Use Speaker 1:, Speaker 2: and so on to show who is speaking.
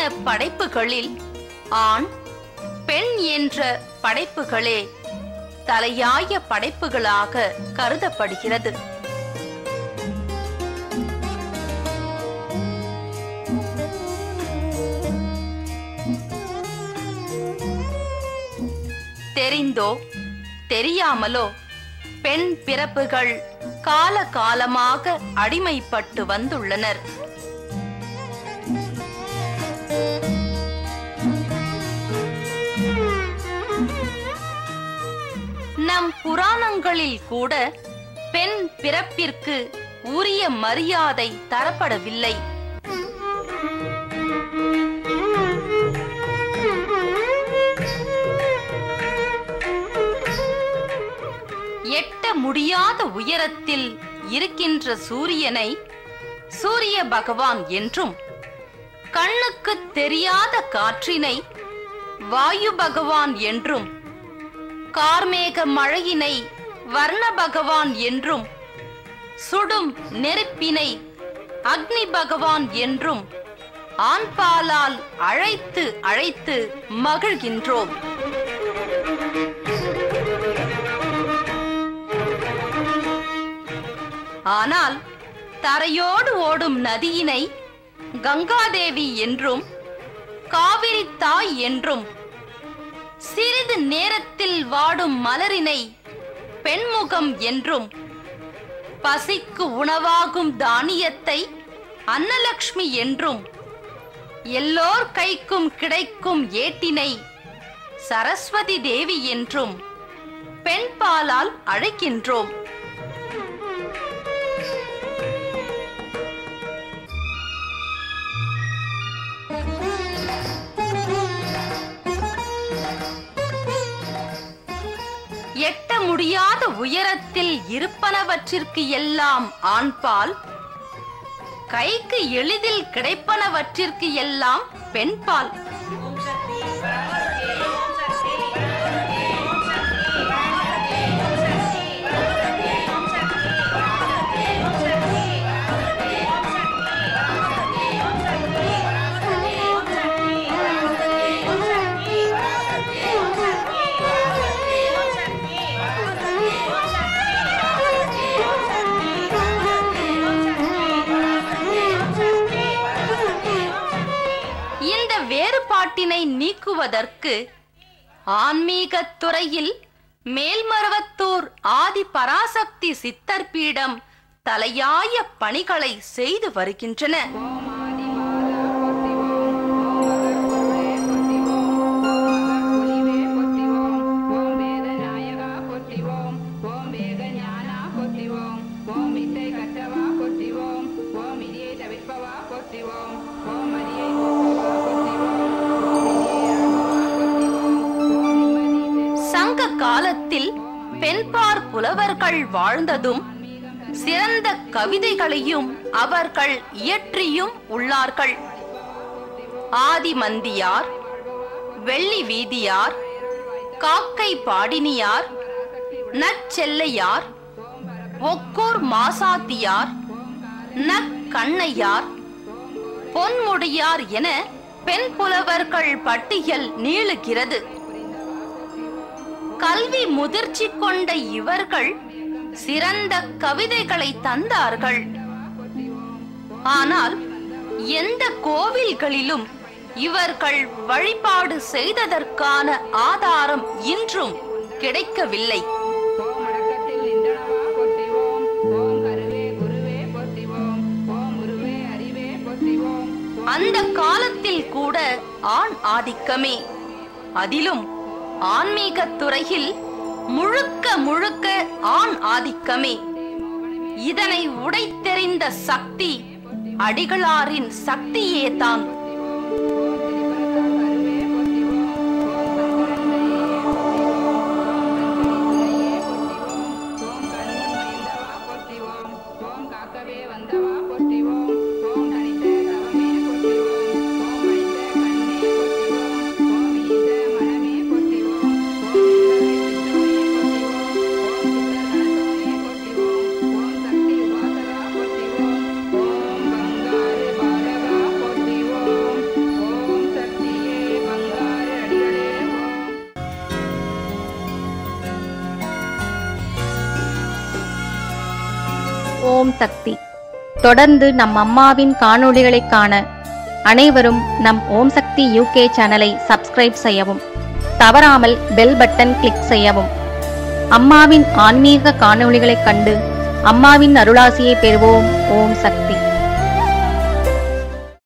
Speaker 1: படைப்புகளில் ஆண் பெண் என்ற படைப்புகளே தலையாய படைப்புகளாக கருதப்படுகிறது. தெரிந்தோ தெரியாமலோ பெண் பிறப்புகள் காலகாலமாக அடிமைப்பட்டு வந்துள்ளனர். நம் புராணங்களில் கூட பெண் பிறப்பிற்கு உரிய மரியாதை தரப்படவில்லை. எட்ட முடியாத உயரத்தில் இருக்கின்ற சூரியனை சூரிய பகவான் என்றும், கண்ணுக்கு தெரியாத காற்றினை வாயு பகவான் என்றும், கார்மேக மழையினை வர்ண பகவான் என்றும், சுடும் நெருப்பினை அக்னி பகவான் என்றும் ஆண்பாலால் அழைத்து அழைத்து மகிழ்கின்றோம். ஆனால் தரையோடு ஓடும் நதியினை கங்காதேவி என்றும், காவிரி தாய் என்றும், சிறிது நேரத்தில் வாடும் மலரினை பெண்முகம் என்றும், பசிக்கு உணவாகும் தானியத்தை அன்னலக்ஷ்மி என்றும், எல்லோர் கைக்கும் கிடைக்கும் ஏட்டினை சரஸ்வதி தேவி என்றும் பெண் பாலால் அழைக்கின்றோம். எட்ட முடியாத உயரத்தில் இருப்பனவற்றிற்கு எல்லாம் ஆண்பால், கைக்கு எளிதில் கிடைப்பனவற்றிற்கு எல்லாம் பெண்பால். வேறுபாட்டினை நீக்குவதற்கு ஆன்மீகத் துறையில் மேல்மருவத்தூர் ஆதி பராசக்தி சித்தர் பீடம் தலையாய பணிகளை செய்து வருகின்றன. சங்க காலத்தில் பெண்பார் புலவர்கள் வாழ்ந்ததும் சிறந்த கவிதைகளையும் அவர்கள் இயற்றியும் உள்ளார்கள். ஆதிமந்தியார், வெள்ளி வீதியார், காக்கை பாடினியார், நற்செல்லையார், ஒக்கூர் மாசாத்தியார், நக்கண்ணையார், பொன்முடியார் என பெண் புலவர்கள் பட்டியல் நீளுகிறது. கல்வி முதிர்ச்சி கொண்ட இவர்கள் சிறந்த கவிதைகளை தந்தார்கள். ஆனால் எந்த கோவில்களிலும் இவர்கள் வழிபாடு செய்ததற்கான ஆதாரம் இன்றும் கிடைக்கவில்லை. அந்த காலத்தில் கூட ஆண் ஆதிக்கமே, அதிலும் ஆன்மீகத் துறையில் முழுக்க முழுக்க ஆண் ஆதிக்கமே. இதனை உடைத்தெறிந்த சக்தி அடிகளாரின் சக்தியே தான்.
Speaker 2: ஓம் ஓம் சக்தி. தொடர்ந்து நம் அம்மாவின் காணொளிகளை காண அனைவரும் நம் ஓம் சக்தி UK சேனலை சப்ஸ்கிரைப் செய்யவும், தவறாமல் பெல் பட்டன் கிளிக் செய்யவும். அம்மாவின் ஆன்மீக காணொளிகளைக் கண்டு அம்மாவின் அருளாசியை பெறுவோம். ஓம் சக்தி.